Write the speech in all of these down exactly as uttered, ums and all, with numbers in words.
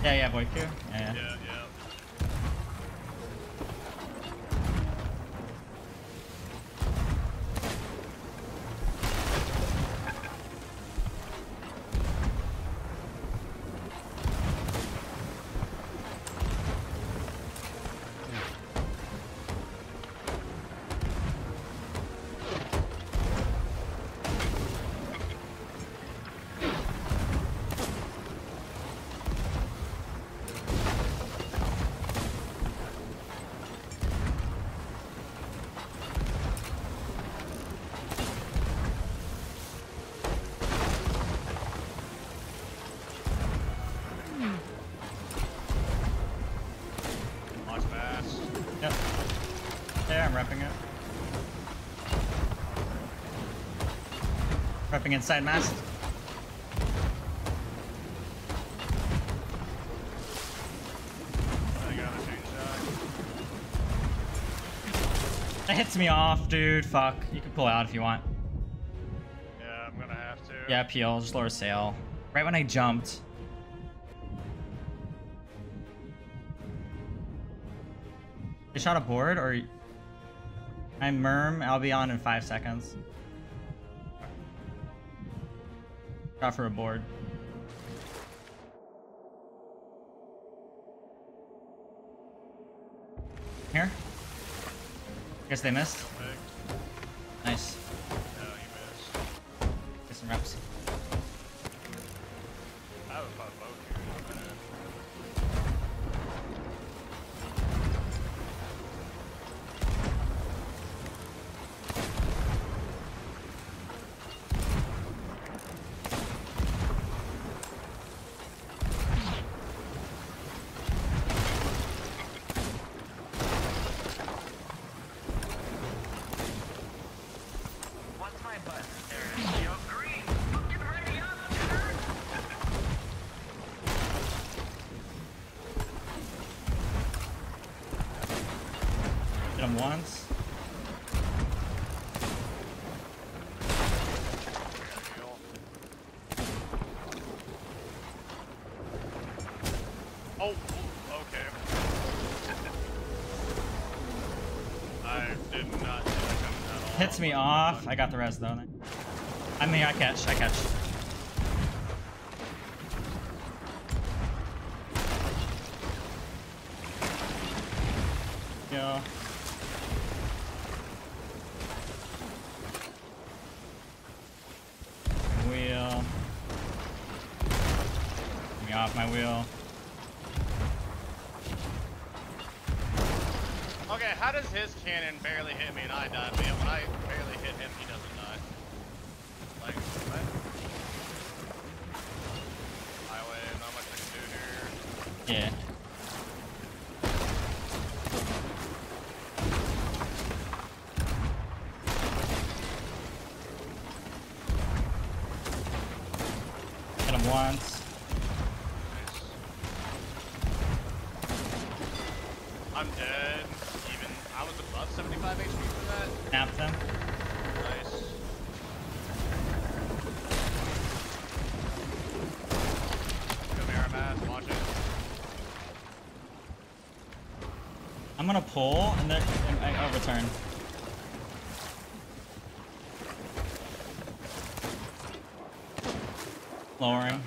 Yeah, yeah, Void Q. Yeah, yeah. Yeah, yeah. Launch fast. Yep. Yeah, I'm repping it. Repping inside mast. I got a change shot. That hits me off, dude. Fuck. You can pull out if you want. Yeah, I'm gonna have to. Yeah, peel. Just lower sail. Right when I jumped. They shot a board, or I'm Merm. I'll be on in five seconds. Shot for a board. Here. Guess they missed. Perfect. Nice. No, you missed. Get some reps. I haven't fought both here in a minute. What's my button? There it is. Yo, green. Fucking ready up, dude. Hit him once. Deal. Oh, okay. I did not see that coming at all. Hits me off. I got the rest though. I mean, I catch. I catch. Yo. Wheel. Get me off my wheel. Okay, how does his cannon barely hit me and I die? But when I barely hit him, he doesn't die. Like, what? Highway, not much I can do here. Yeah. Hit him once. Nice. I'm dead. Even I was above seventy-five H P for that. Snapped him. Nice. Come here, Matt. Watch it. I'm gonna pull and then and I- I'll return. Lowering.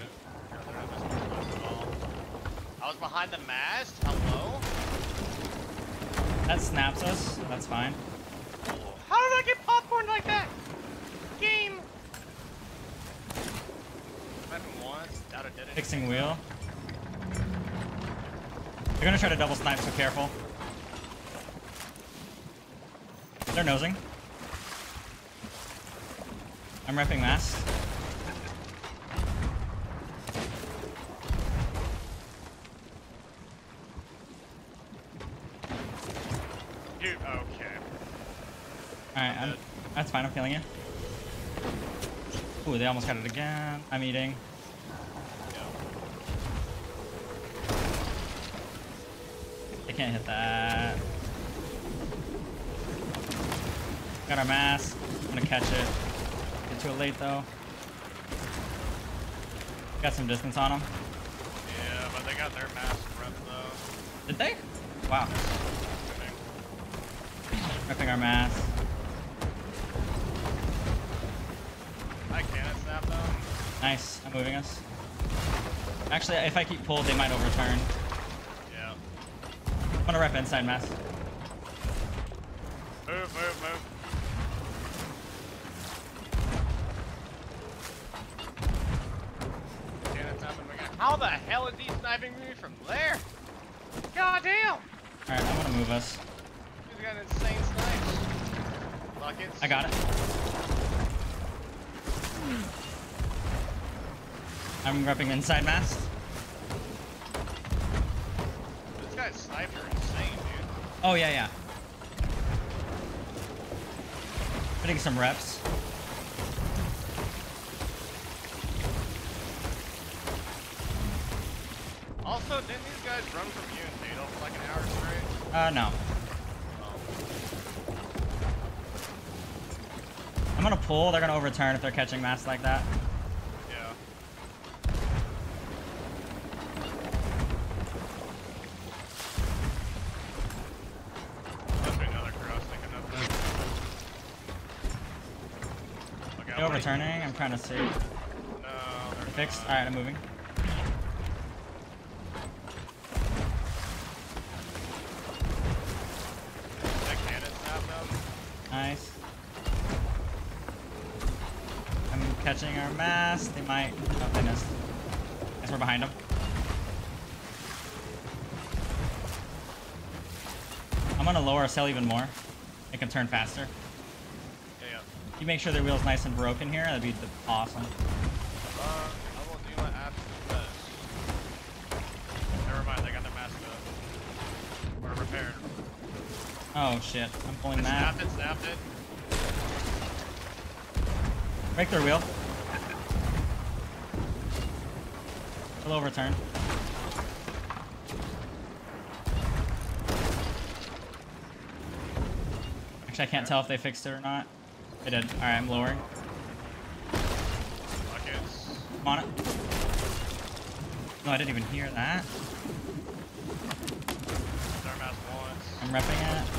I was behind the mast. Hello? That snaps us. That's fine. How did I get popcorn like that? Game. Met him once. Doubt it did it. Fixing wheel. They're gonna try to double snipe, so careful. They're nosing. I'm repping mast. Dude, okay. Alright, I'm, that's fine. I'm killing you. Ooh, they almost got it again. I'm eating. They can't hit that. Got our mask. I'm gonna catch it. Get to it late though. Got some distance on them. Yeah, but they they got their massive rep though. Did they? Wow. Repping our mass. I cannon snap them. Nice. I'm moving us. Actually, if I keep pulled, they might overturn. Yeah. I'm gonna rep inside mass. Move, move, move. Cannon snap them again. How the hell is he sniping me from there? God damn! Alright, I'm gonna move us. He's got an insane snipe. Buckets. I got it. I'm repping inside mass. This guy's snipes are insane, dude. Oh, yeah, yeah. Getting some reps. Also, didn't these guys run from you and Fatal for like an hour straight? Uh, no. I'm gonna pull. They're gonna overturn if they're catching mass like that. Yeah. Must be another cross thinking of that. Okay, They're I'm gonna- overturning. I'm trying to see. No, they're Fixed. not. Alright, I'm moving. That cannon snapped them. Nice. I'm catching our mass. They might. Oh, they missed. Guess we're behind them. I'm gonna lower our cell even more. Make them turn faster. Yeah, yeah. You make sure their wheel's nice and broken here. That'd be the- awesome. Uh, I will do my absolute best. Never mind, they got their mask up. We're repaired. Oh shit. I'm pulling that. Snapped it, snapped it. Break their wheel. They'll overturn. Actually, I can't tell if they fixed it or not. They did. Alright, I'm lowering. Buckets. I'm on it. No, I didn't even hear that. Their mask once. I'm repping it.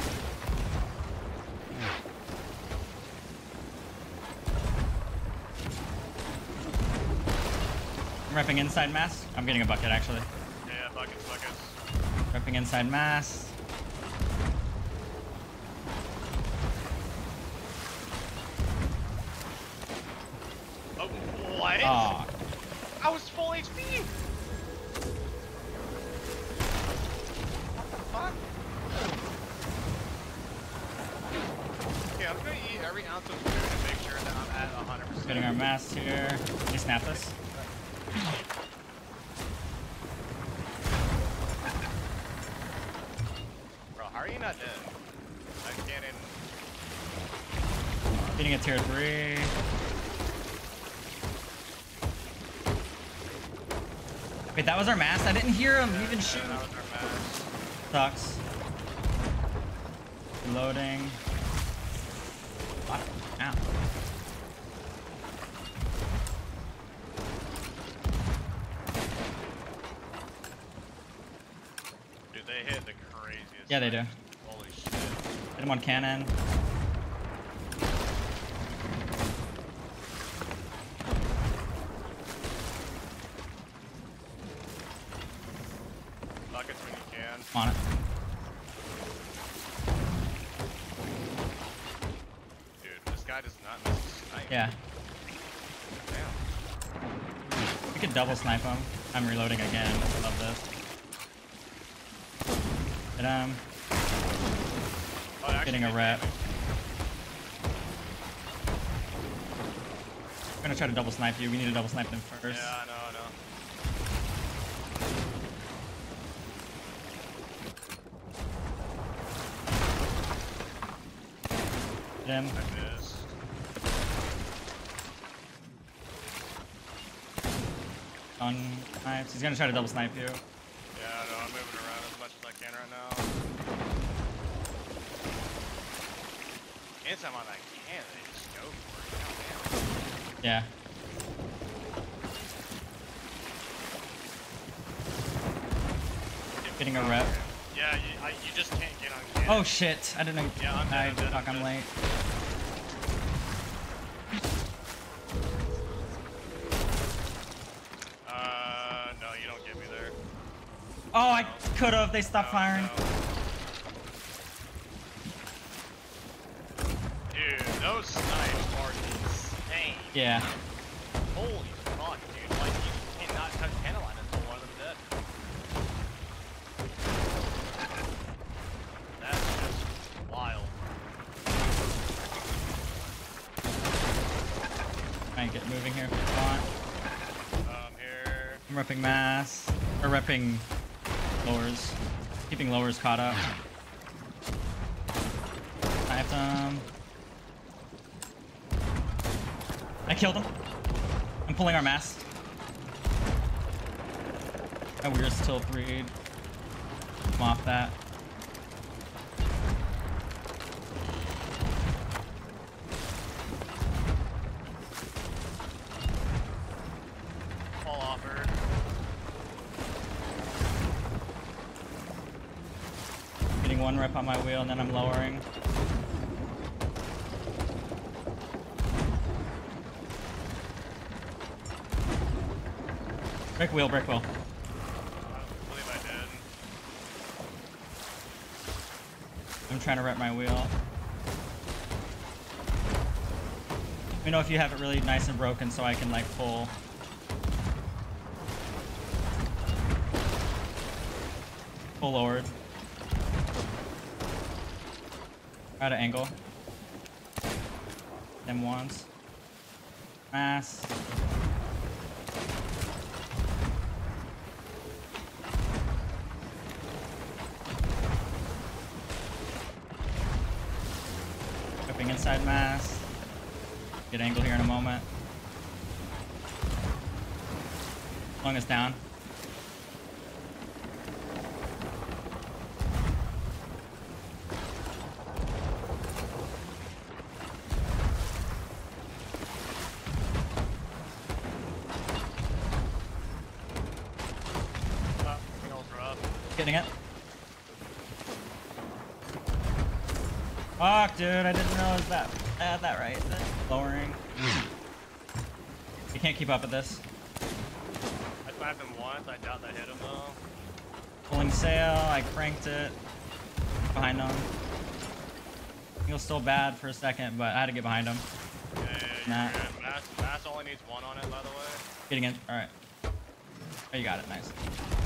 I'm repping inside mass. I'm getting a bucket, actually. Yeah, buckets, buckets. Repping inside mass. Oh, what? Aw. I was full H P! What the fuck? Okay, I'm gonna eat every ounce of food to make sure that I'm at one hundred percent. Getting our mass here. They snap this. Bro, how are you not dead? I can't even... Getting a tier three. Wait, that was our mass? I didn't hear him even shoot. Yeah, that was our mask. Sucks. Reloading. What? Ow. Dude, they hit the craziest. Yeah, they do. snipes. Holy shit. Hit him on cannon. Buckets when you can. I'm on it. Dude, this guy does not miss a snipe. Yeah. Damn. We could double snipe him. I'm reloading again. I love this. Hit him. Oh, actually, Getting a they- rep. I'm gonna try to double snipe you. We need to double snipe them first. Yeah, I know, I know. Hit him. I missed. On snipes. He's gonna try to double snipe you. Yeah, I know, I'm moving around as much as I can right now. Anytime on that can, they just go for it. God damn. Yeah. Getting a rep. Yeah, you, I, you just can't get on cannon. Oh shit! I didn't know. Yeah, I'm dead, I I'm dead, fuck, I'm I'm dead. late. Uh, no, you don't get me there. Oh, I No. could have. They stopped No, firing. no. Dude, those snipes are insane. Yeah. Holy fuck, dude. Like, you cannot touch cannon line until one of them dead. That's just wild. Try and get moving here if you want. Um, here. I'm repping mass. Or repping lowers. Keeping lowers caught up. Sniped him. I killed him. I'm pulling our mass. Oh, we're still three. I'm off that. Fall offer. Getting one rep on my wheel and then I'm lowering. Brick wheel, brick wheel. I believe I did. I'm trying to rep my wheel. Let me know if you have it really nice and broken so I can like pull. Pull lowered. Out of angle. Them ones. Mass. Whipping inside mass. Get angle here in a moment. Lung is down. Uh, signals are up. Getting it. Fuck, dude, I didn't realize that. I had that right. That's lowering. You can't keep up with this. I sniped him once. I doubt that hit him though. Pulling sail, I cranked it. Behind him. He was still bad for a second, but I had to get behind him. Yeah, yeah, yeah, Nah. you're good. Mass, Mass only needs one on it, by the way. Getting it. Alright. Oh, you got it. Nice.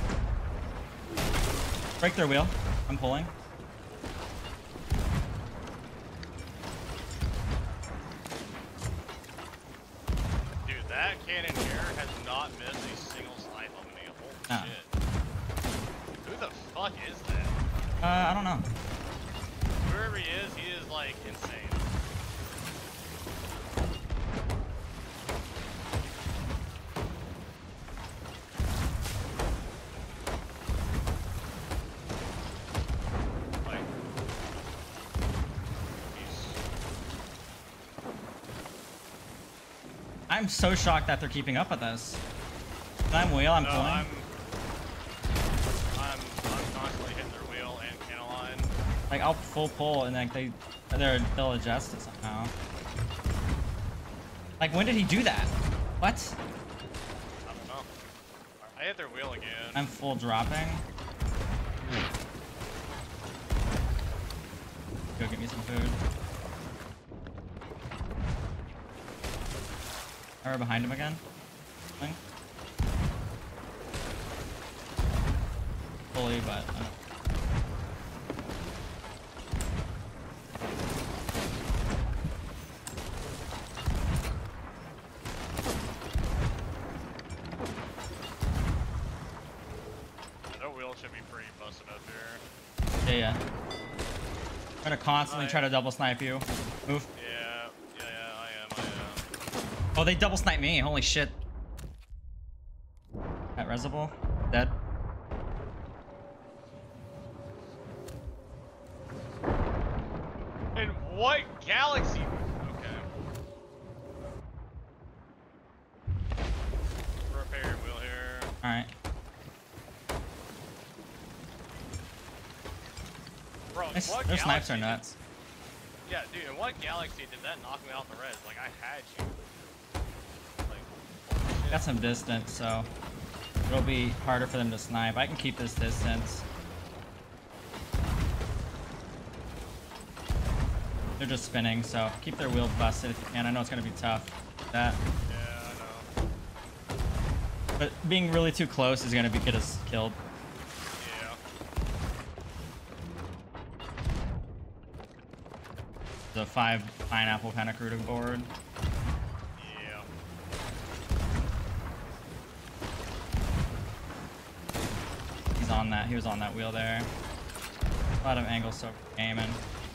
Break their wheel. I'm pulling. Dude, that cannon here has not missed a single snipe on me. Holy Nah. shit. Who the fuck is that? Uh, I don't know. Whoever he is, he is like insane. Like, he's I'm so shocked that they're keeping up with us. When I'm wheel, I'm no, pulling. I'm, I'm, I'm constantly hitting their wheel and cannon line. Like, I'll full pull and like they, they're, they'll adjust it somehow. Like, when did he do that? What? I don't know. I hit their wheel again. I'm full dropping. Go get me some food. Or behind him again. Thing. Fully, but. Uh, Their wheel should be pretty busted up here. yeah, yeah. I'm gonna constantly try to double snipe you. Move. Yeah, yeah, yeah, I am, I am. Oh, they double snipe me. Holy shit. That Reservoir. Dead. In what galaxy? Okay. Repair wheel here. Alright. Their, what their snipes galaxy are did- nuts. Yeah, dude, in what galaxy did that knock me off the res? Like, I had you. Like, Got some distance, so it'll be harder for them to snipe. I can keep this distance. They're just spinning, so keep their wheels busted if you can. I know it's gonna be tough. That, yeah, I know. but being really too close is gonna be get us killed. Yeah. The five pineapple kind of crew to board. Yeah. He's on that. He was on that wheel there. A lot of angles so aiming.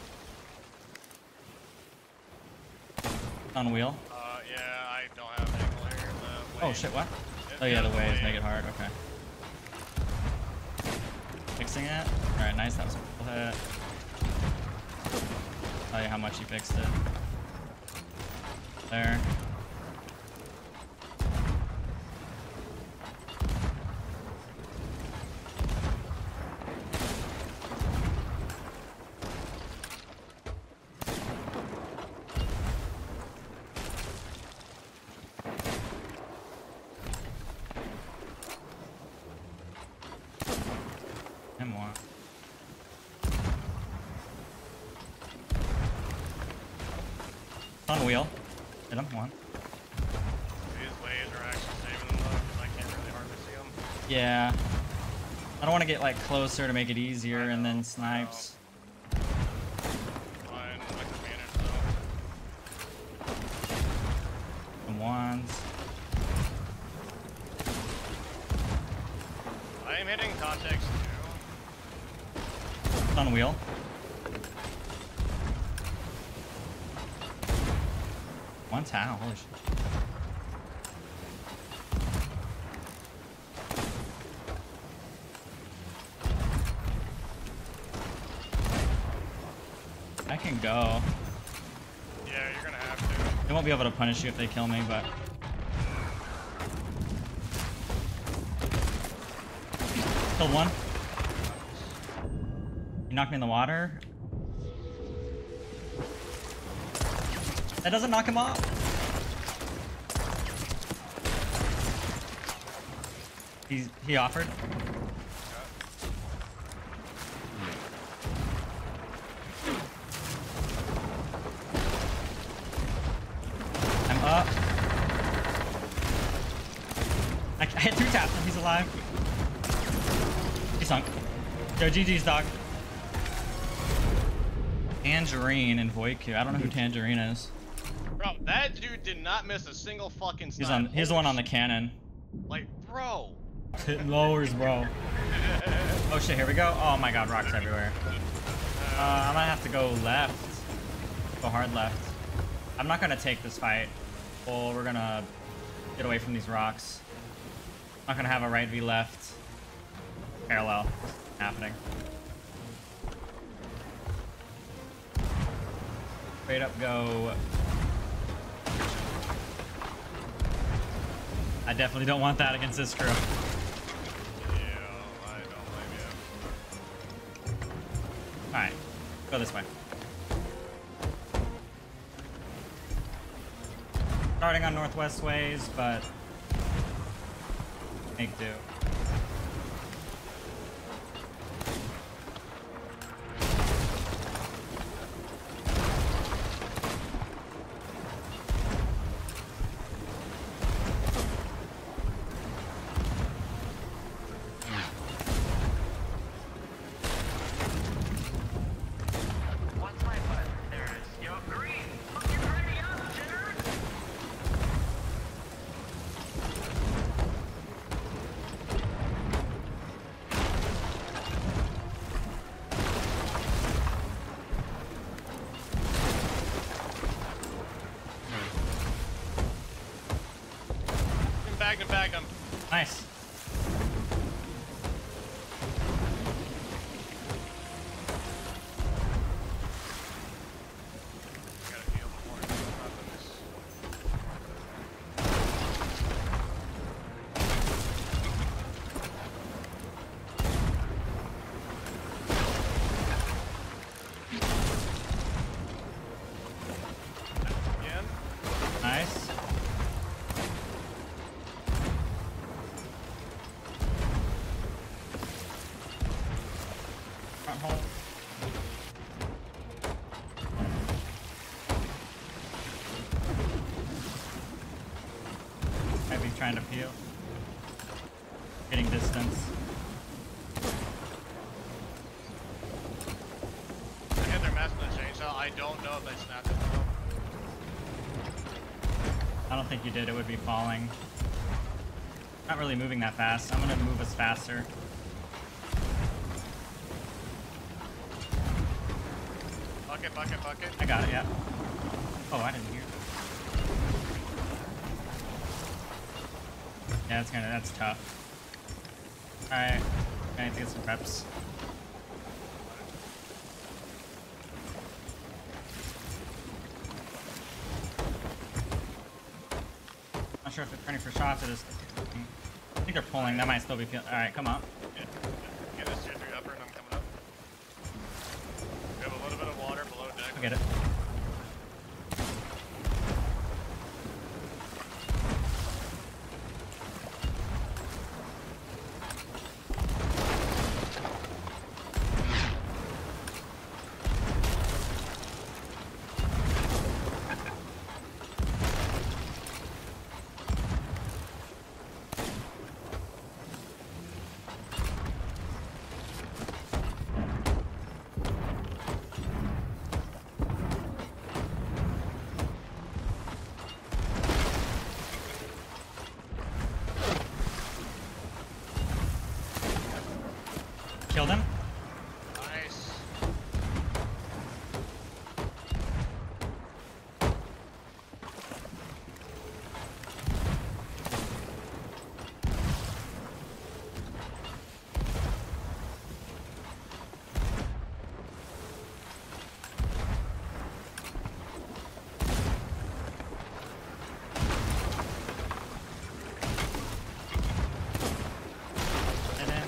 On wheel. Uh, yeah, I don't have an angle here. The Oh wave- shit! What? it- Oh yeah, the the waves wave. make it hard. Okay. Fixing it. All right, nice. That was a cool hit. Tell you how much he fixed it. There. And more. On wheel. Hit him. One. These waves are actually saving them though, 'cause I can't really hardly see them. Yeah. I don't want to get like closer to make it easier I and know, I then snipes. Fine, I can manage though. And ones. I am hitting context too. On wheel. One towel. Holy shit. I can go. Yeah, you're gonna have to. They won't be able to punish you if they kill me, but killed one. You knocked me in the water. That doesn't knock him off. He's he offered. I'm up. I, I hit two taps and he's alive. He sunk. Yo, G G's dog. Tangerine and Voiku. I don't know who Tangerine is. Bro, that dude did not miss a single fucking snipe. He's on. He's the one on the cannon. Like, bro. It lowers, bro. Oh shit! Here we go. Oh my god, rocks everywhere. Uh, I'm gonna have to go left. Go hard left. I'm not gonna take this fight. Well, we're gonna get away from these rocks. I'm not gonna have a right v left. Parallel happening. Straight up go. I definitely don't want that against this crew. Yeah, I don't blame you. Alright, go this way. Starting on northwest ways, but make do. What's my button? There it is. Yo, green! Fucking ready up, jitter! Get back and back him. Nice. Gotta heal before I do weapons. front hole. Might be trying to peel. Getting distance. I hit their mask with a chainsaw. I don't know if they snapped it though. I don't think you did. It would be falling. Not really moving that fast. I'm gonna move us faster. Bucket, bucket, bucket. I got it, yeah. Oh, I didn't hear. Yeah, that's gonna, that's tough. Alright, I need to get some preps. Not sure if they're turning for shots or just... I think they're pulling, that might still be feeling... Alright, come on. Get, get this tier three upper and I'm coming up. We have a little bit of water below deck. I'll get it. Killed him. Nice. And then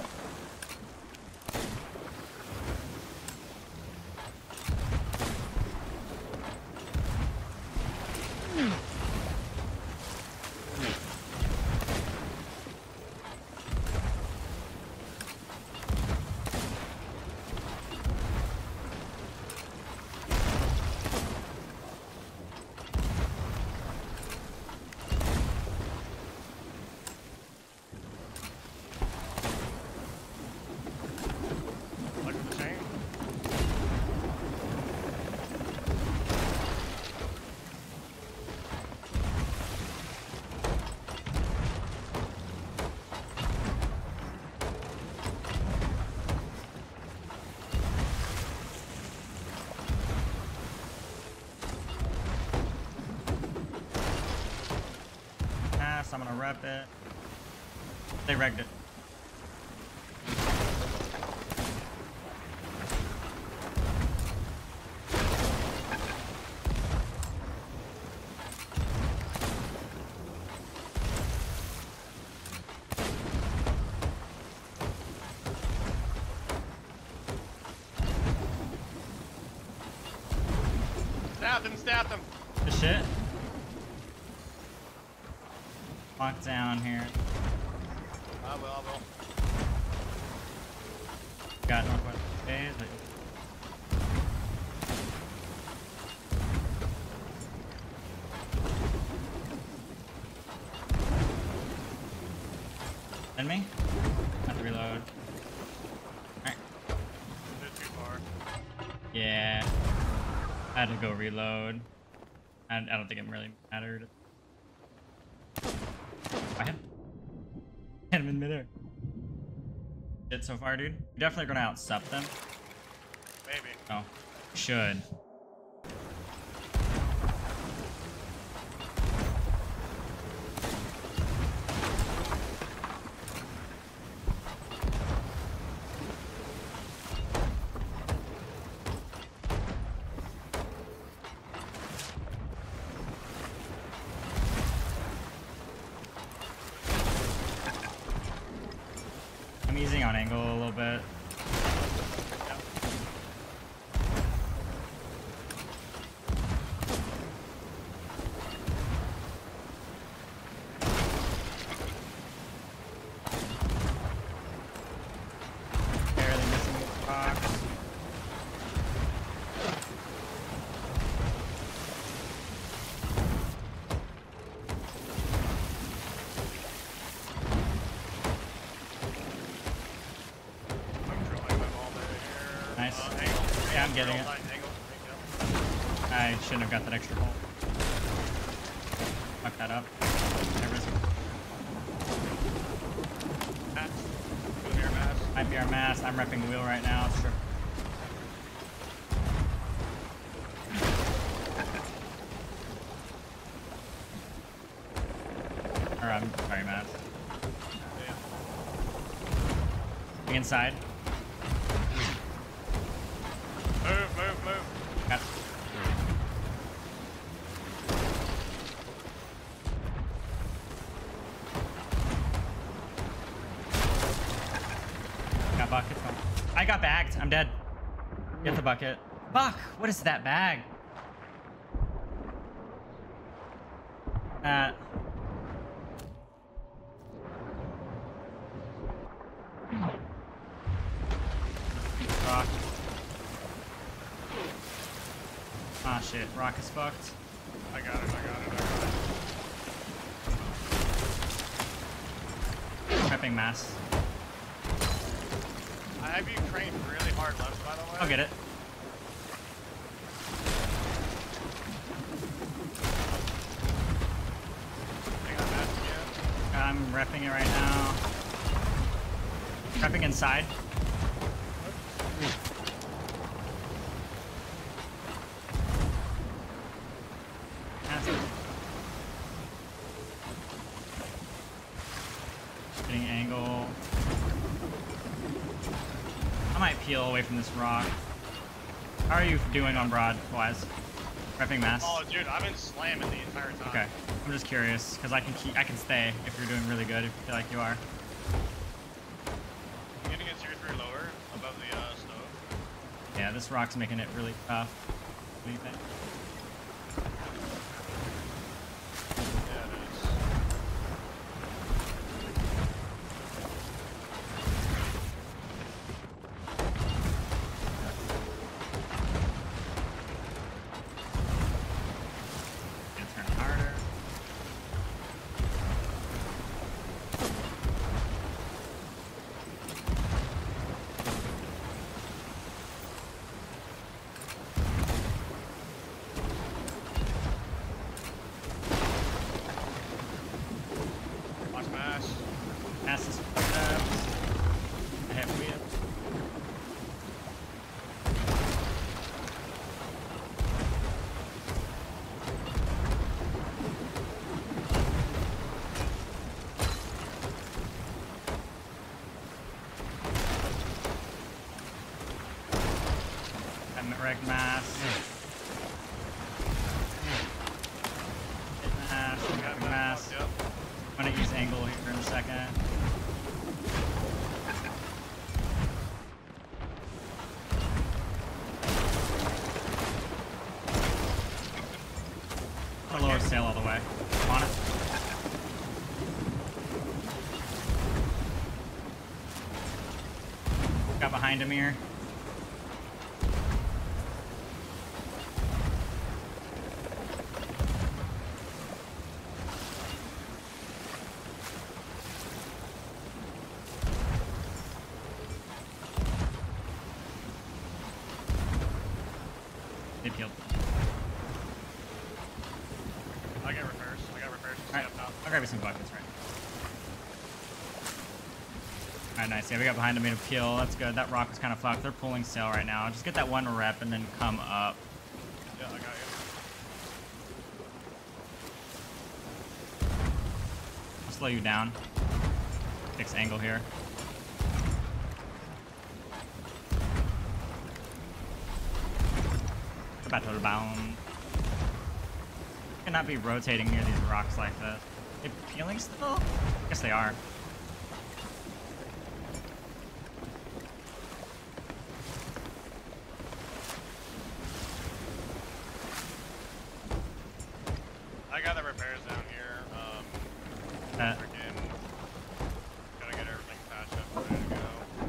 Look at the chain. pass, I'm gonna rep it. They regged it. Stabbed him, stabbed him. The shit. Lock down here. I will, I will. Got northwest phase. But... Send me? Have to reload. Alright. They're too far. Yeah. I had to go reload. I, I don't think it really mattered. I hit hit him in midair. Shit so far, dude. You're definitely gonna outsup them. Maybe. Oh. Should. I'm easing on angle a little bit. Yep. Barely missing the box. Yeah, I'm getting it. I shouldn't have got that extra hole. Fuck that up. There it is. Might be our mass. I'm repping the wheel right now. Sure. Or I'm sorry, mass. Inside. Move, move, move. Got Got buckets. I got bagged. I'm dead. Get the bucket. Fuck. What is that bag? Uh. Rock. Ah, shit. Rock is fucked. I got it, I got it, I got it. Prepping mass. I have you trained really hard left, by the way. I'll get it. I got that again. I'm repping it right now. Prepping inside. Getting angle. I might peel away from this rock. How are you doing on broad wise? Repping mass. Oh, dude, I've been slamming the entire time. Okay. I'm just curious because I can keep. I can stay if you're doing really good. If you feel like you are. I'm getting it seriously lower above the uh, stove. Yeah, this rock's making it really tough. What do you think? Yeah, it is. Gonna turn harder. Watch mash. Mass is fucked up. I have wheel. I'm at wreck mass. Hit mass. I'm Got wrecking that mass. fucked up. I'm gonna use angle here in a second. I'm gonna lower sail all the way. On it. Got behind him here. They peeled. I got repairs. I got repairs. Just Alright, up top. I'll grab you some buckets, right? Alright, nice. Yeah, we got behind them, made a peel. That's good. That rock was kind of fucked. They're pulling sail right now. Just get that one rep and then come up. Yeah, I got you. I'll slow you down. Fix angle here. About to bound. Cannot be rotating near these rocks like this. They peeling still? I guess they are. I got the repairs down here. Um, Uh, freaking gotta get everything patched up, ready to go.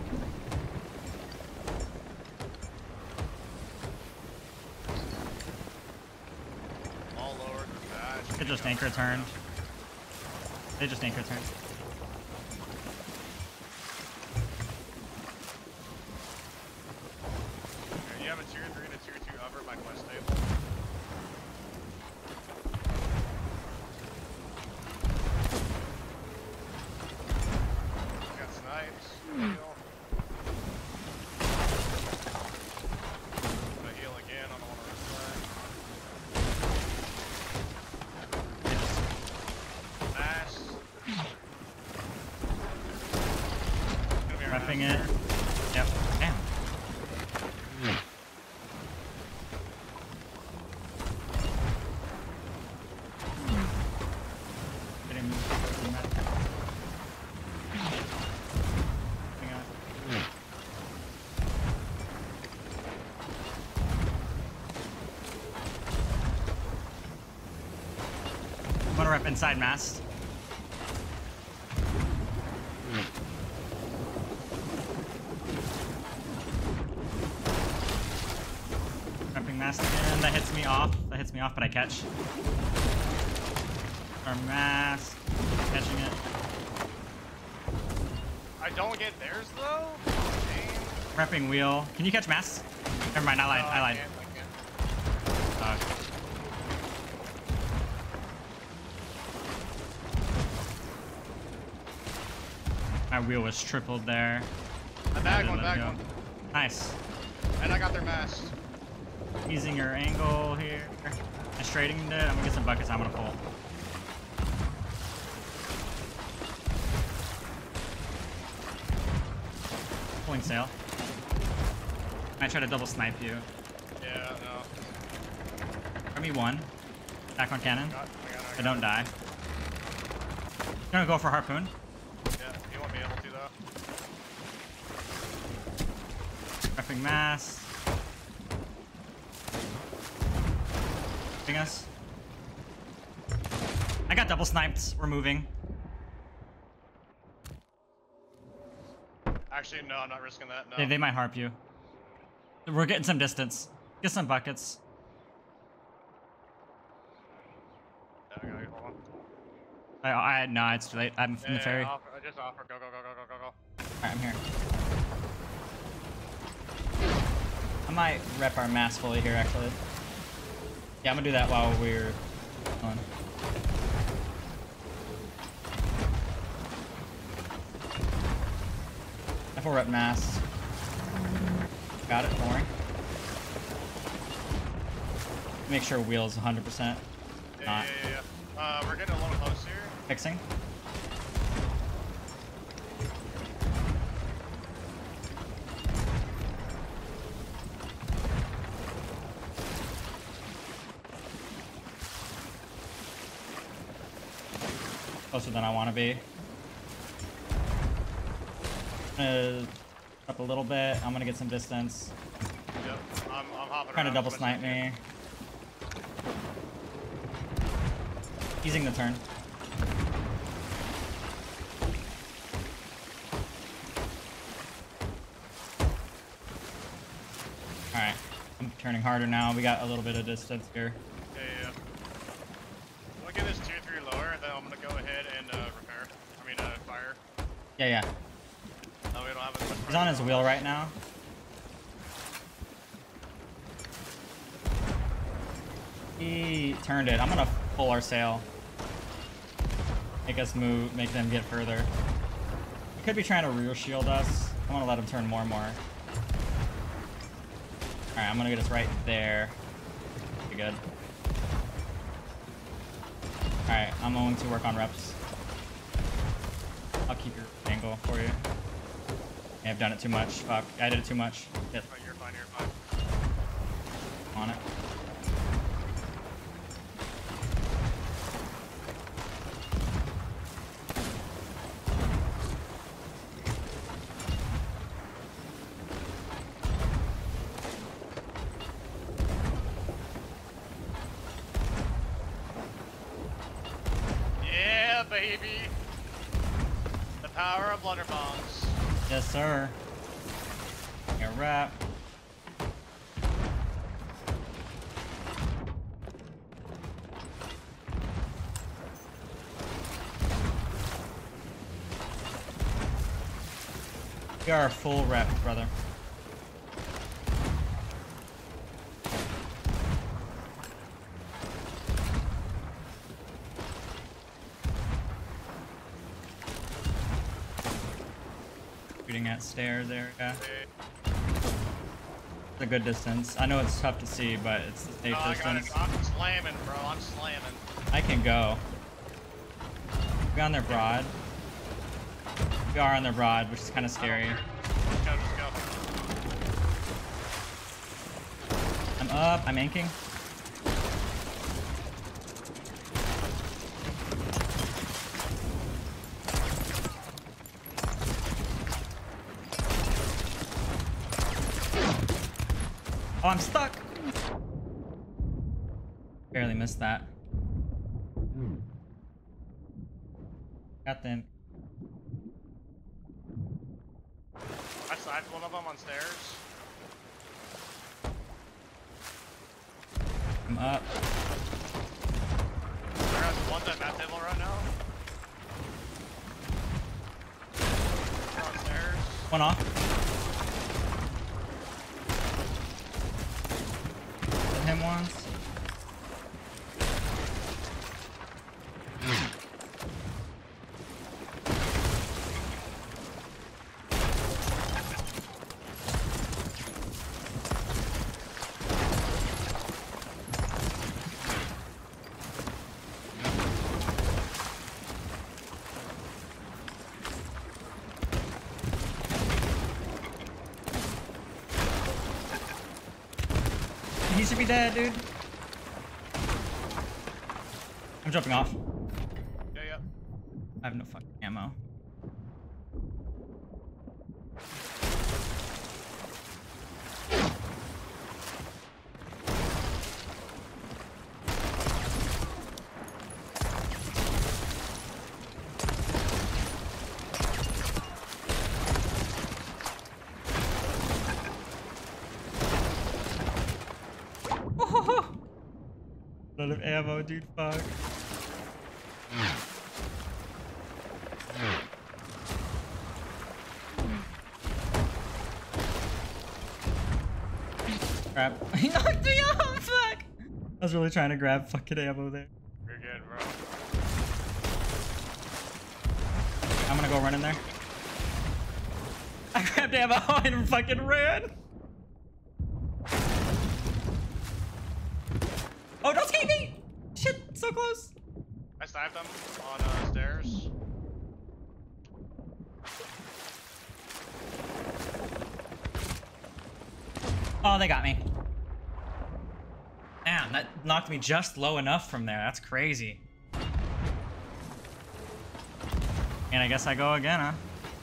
All lowered with patch. they just anchor turned. They just anchor turned. Here, you have a tier Repping it. Yep. Damn. Getting- getting that. Hang on. I'm gonna rep inside mast. Repping mast again. That hits me off. That hits me off, but I catch. Our mast. Catching it. I don't get theirs though. Dang. Repping wheel. Can you catch mast? Never mind, I lied. No, I lied. can't, I can't. Uh, my wheel was tripled there. I bag Let one, it bag go. one. Nice. And I got their mast. Easing your angle here. I straightened it. I'm gonna get some buckets. I'm gonna pull. Pulling sail. I try to double snipe you. Yeah, no. Give me one. Back on cannon. Got, I, got, I, I got don't die. Gonna go for harpoon. Yeah, you won't be able to though. Repping mass. Hitting us. I got double sniped. We're moving. Actually, no, I'm not risking that. No. They, they might harp you. We're getting some distance. Get some buckets. Yeah, I got it. Hold on. I, I no, it's too late. I'm from Yeah, the ferry. yeah, offer, I just offer. Go, go, go, go, go, go, go. Alright, I'm here. I might rep our mass fully here, actually. Yeah, I'm gonna do that while we're on. I full rep mass. Got it, don't worry. Make sure wheel's one hundred percent. Yeah, Not. yeah, yeah, yeah. Uh, we're getting a little close here. Fixing. Closer than I want to be. Uh, up a little bit. I'm gonna get some distance. Yep, I'm, I'm hopping Trying to around double as much as snipe I can. me. Easing the turn. Alright. I'm turning harder now. We got a little bit of distance here. Yeah, yeah, yeah. I'm gonna get this tier three lower, and then I'm gonna go ahead and uh, repair. I mean, uh, fire. Yeah, yeah. No, we don't have as much. He's on his wheel right now. He turned it. I'm gonna pull our sail. Make us move, make them get further. He could be trying to rear shield us. I want to let him turn more and more. Alright, I'm gonna get us right there. Be good. Alright, I'm going to work on reps. I'll keep your angle for you. Yeah, I've done it too much. Fuck, I did it too much. Hit Fine, you're fine, you're fine. on it. Yeah, baby. The power of blunderbombs. Yes, sir. Yeah, wrap. We are full rep, brother. Shooting at stairs area. Hey. It's a good distance. I know it's tough to see, but it's the safe Oh, I got it. distance. I'm slamming, bro. I'm slamming. I can go. Be on their broad. We are on their broad, which is kind of scary. Just go, just go. I'm up. I'm inking. Oh, I'm stuck. Barely missed that. Got them. I sniped one of them on stairs. I'm up. There's one at that table right now. They're on stairs. One off. Hit him once. He should be dead, dude. I'm jumping off. Yeah, yeah. I have no fucking ammo. Lot of ammo, dude. Fuck. Crap. He knocked me off. Fuck. I was really trying to grab fucking ammo there. You're good, bro. I'm gonna go run in there. I grabbed ammo and fucking ran. Oh, don't skate me! Shit, so close. I sniped them on uh, stairs. Oh, they got me. Damn, that knocked me just low enough from there. That's crazy. And I guess I go again, huh?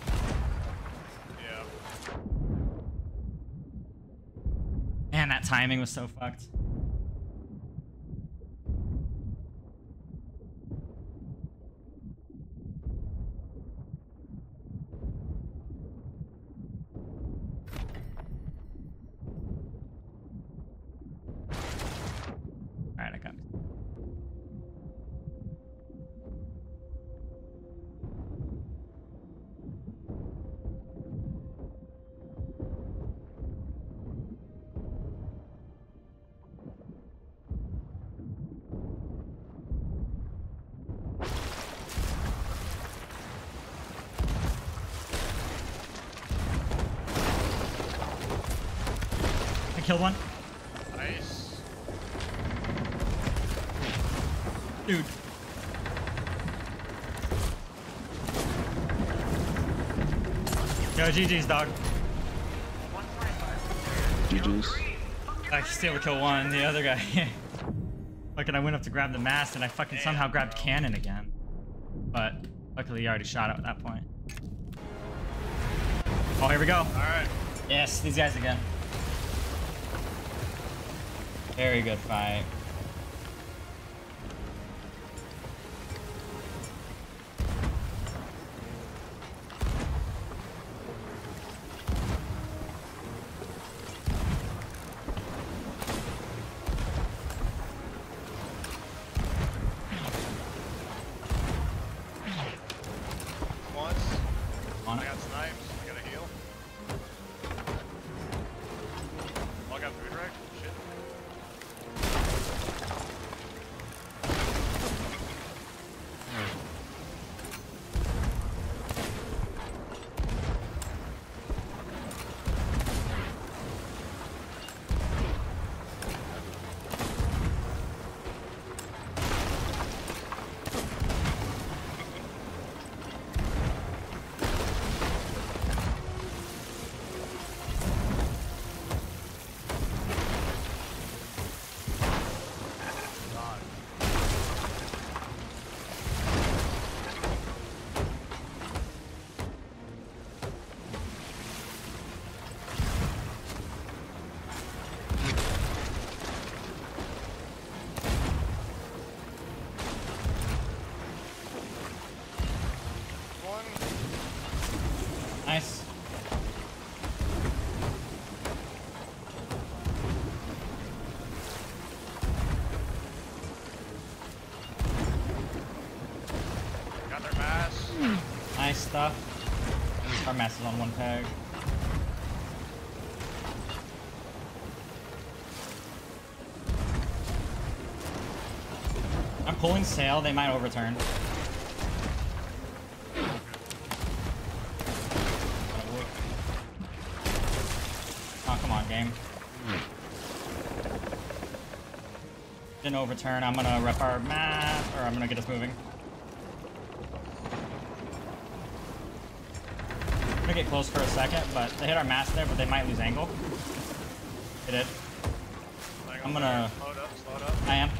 Yeah. Man, that timing was so fucked. Alright, I got it. I killed one. Nice. Dude. Yo, G G's, dog. G G's. I still able to kill one, the other guy. Fucking, I went up to grab the mast and I fucking Damn, somehow grabbed bro. cannon again. But luckily, he already shot it at that point. Oh, here we go. Alright. Yes, these guys again. Very good fight. Once. On I it. got snipes. I gotta heal. Oh, I got food wreck. Shit. Nice. Got their mass. Nice stuff. Our mass is on one peg. I'm pulling sail. They might overturn. Oh, come on, game. Didn't overturn. I'm gonna rep our map, or I'm gonna get us moving. I'm gonna get close for a second, but they hit our mast there, but they might lose angle. They did. I'm gonna. Slow it up, slow it up. I am.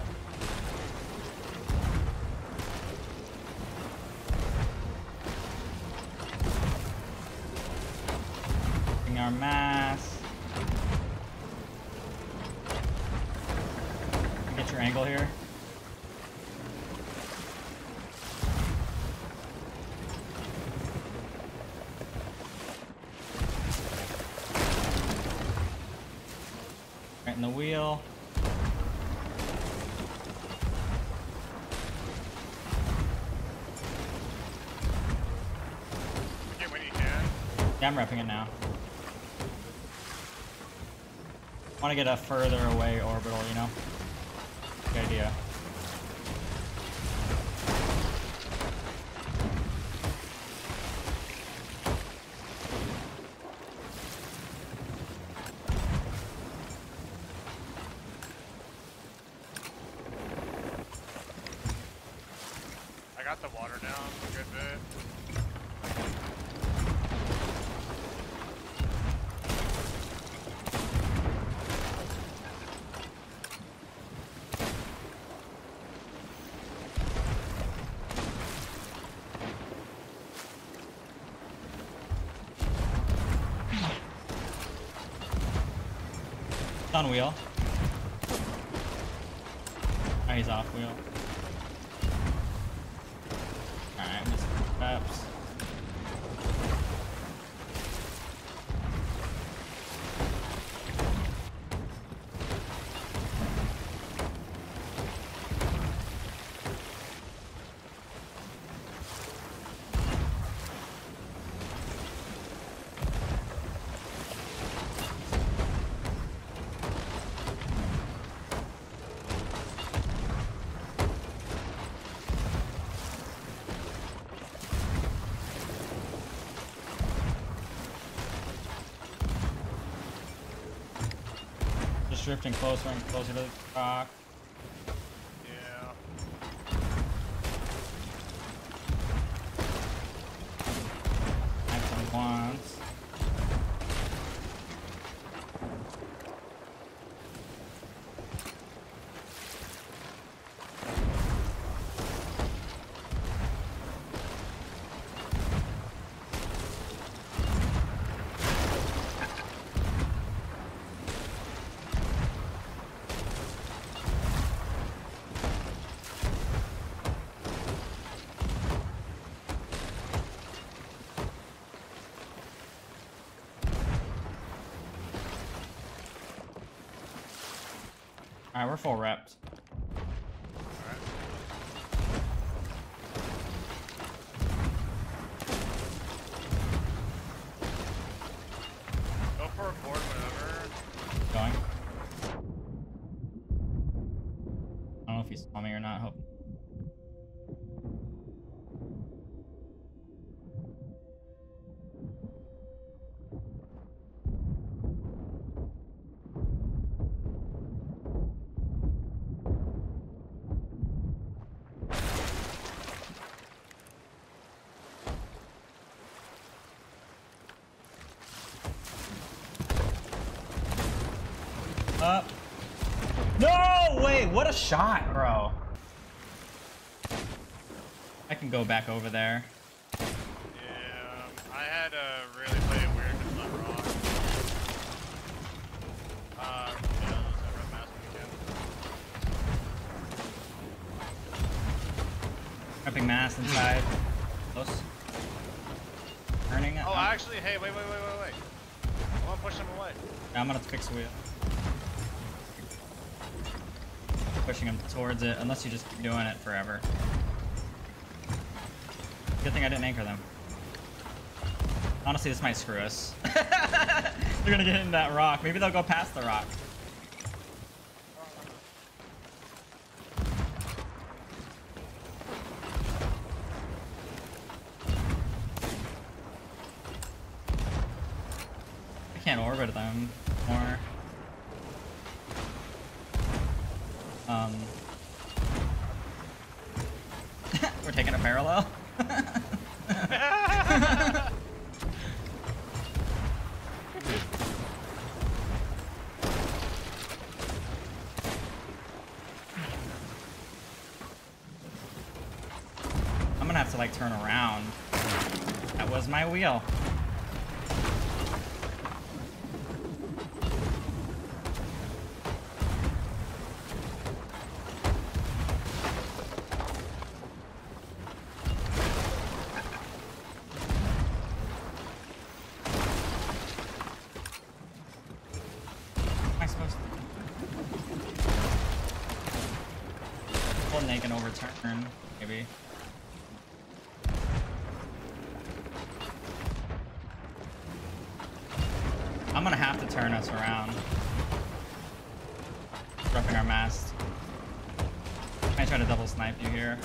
Bring our mass. Get your angle here. Right in the wheel. Get when you can. Yeah, I'm repping it now. I want to get a further away orbital, you know? Good idea. I got the water down a good bit. On wheel. Oh, he's off wheel. Alright, missed steps. Just drifting closer and closer to the rock. Yeah. Action once. Alright, we're full repped. Alright. Go for a board whenever. Going. I don't know if he saw me or not. Hope. Up. No way! What a shot, bro. I can go back over there. Yeah, I had to really play it weird because I'm wrong. Uh, yeah, let's have red mask again. Prepping mass inside. Close. turning it. Oh, actually, hey, wait, wait, wait, wait, wait. I want to push him away. I'm gonna fix wheel. Pushing him towards it, unless you just keep doing it forever. Good thing I didn't anchor them. Honestly, this might screw us. They're gonna get in that rock. Maybe they'll go past the rock. I can't orbit them more. Um, we're taking a parallel. I'm gonna have to like turn around. That was my wheel. They can overturn, maybe. I'm gonna have to turn us around. Roughing our mast. I try to double snipe you here.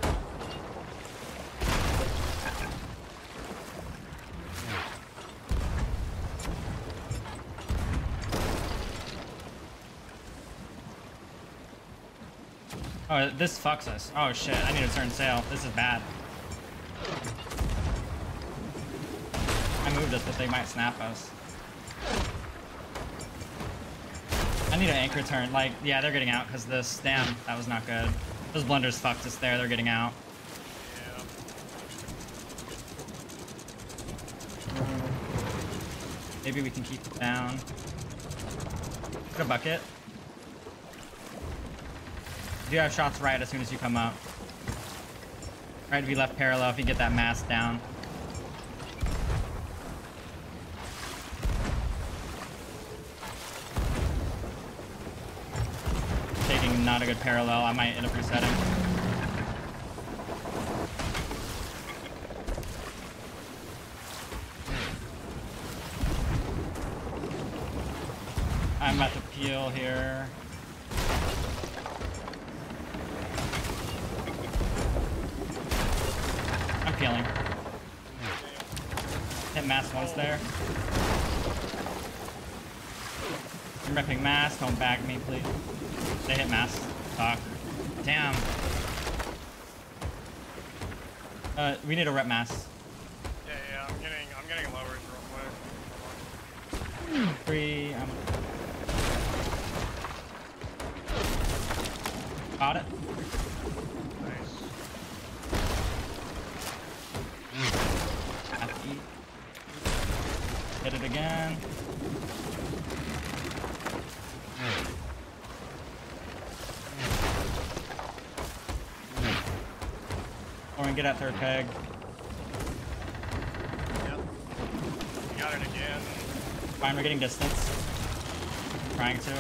Oh, this fucks us. Oh shit, I need to turn sail. This is bad. I moved us, but they might snap us. I need an anchor turn. Like, yeah, they're getting out because this. Damn, that was not good. Those blunders fucked us there. They're getting out. Yeah. Maybe we can keep it down. Put a bucket. You have shots right as soon as you come up. Right if you left parallel, if you get that mast down. Taking not a good parallel, I might end up resetting. I'm about to peel here. Peeling. Hit mast once there. I'm repping mast. Don't bag me, please. They hit mast. Fuck. Damn. Uh, we need a rep mast. Yeah, yeah. I'm getting, I'm getting lowered real quick. Three. Um... Got it. Hit it again. Or we get that third peg. Yep. You got it again. Fine, we're getting distance. Trying to.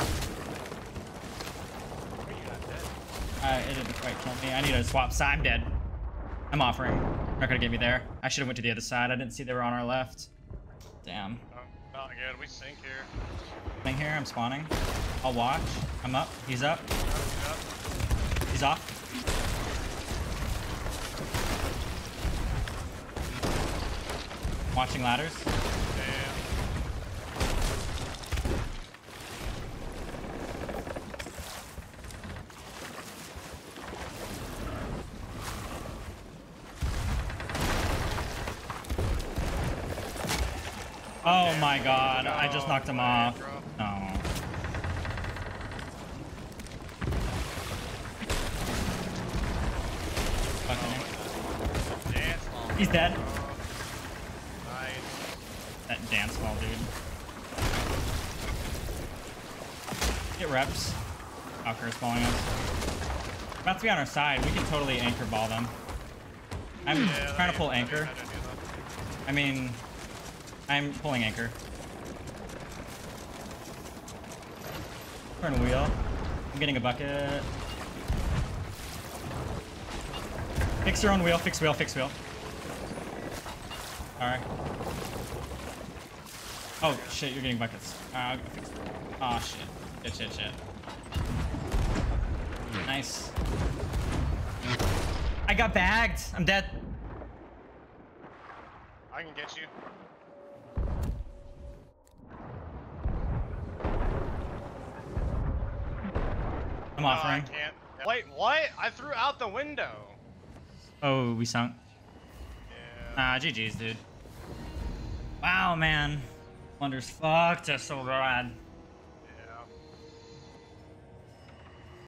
Wait, you're not dead. Uh, it didn't quite kill me. I need to swap side. I'm dead. I'm offering. Not gonna get me there. I should have went to the other side. I didn't see they were on our left. Damn. Oh, not good. We sink here. Thing here. I'm spawning. I'll watch. I'm up. He's up. Yep. He's off. Watching ladders. Damn. Oh my god, I just knocked him Oh, off. bro. No. Fucking. Dance hall. He's dead. Nice. That dance ball, dude. Get reps. Valkyrie is following us. About to be on our side. We can totally anchor ball them. I'm Yeah, trying to they- pull they- anchor. I didn't do that. I mean, I'm pulling anchor. Turn wheel. I'm getting a bucket. Fix your own wheel. Fix wheel. Fix wheel. All right. Oh shit! You're getting buckets. Uh, I'll go fix it. Oh shit! Shit! Shit! Shit! Nice. I got bagged. I'm dead. I can get you. I'm No, offering. I can't. Wait, what? I threw out the window. Oh, we sunk. Yeah. Ah, G G's, dude. Wow, man. Wonders fucked us so bad.